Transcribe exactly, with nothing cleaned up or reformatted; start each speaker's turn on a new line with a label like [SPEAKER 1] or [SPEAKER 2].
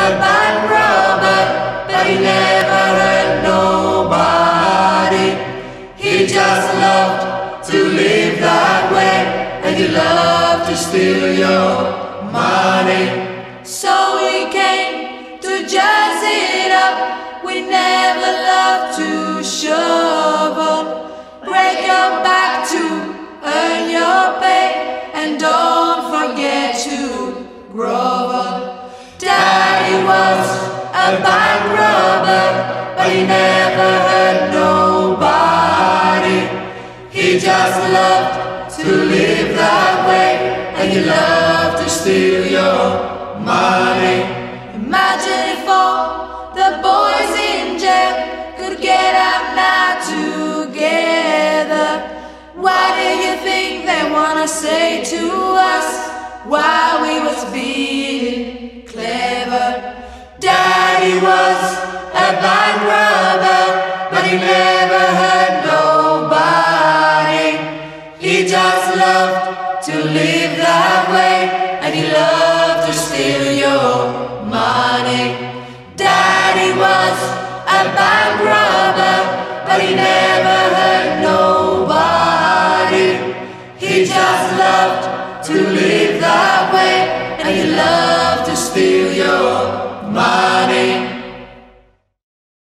[SPEAKER 1] bank robber, but he never hurt nobody. He just loved to live that way, and he loved to steal your money. So we came to jazz it up. We never loved to shovel. Break your back to earn your pay, and don't forget to grovel. Daddy was a bank robber, but he never hurt nobody. He just loved to live that way, and he loved to steal your money. Imagine if all the boys in jail could get out now together. What do you think they wanna say to us while we was being clever? Daddy was a bank robber, but he never hurt nobody. He just loved to live that way, and he loved to steal your money. Daddy was a bank robber, but he never hurt nobody. He just loved to live that way, and he loved to steal your money.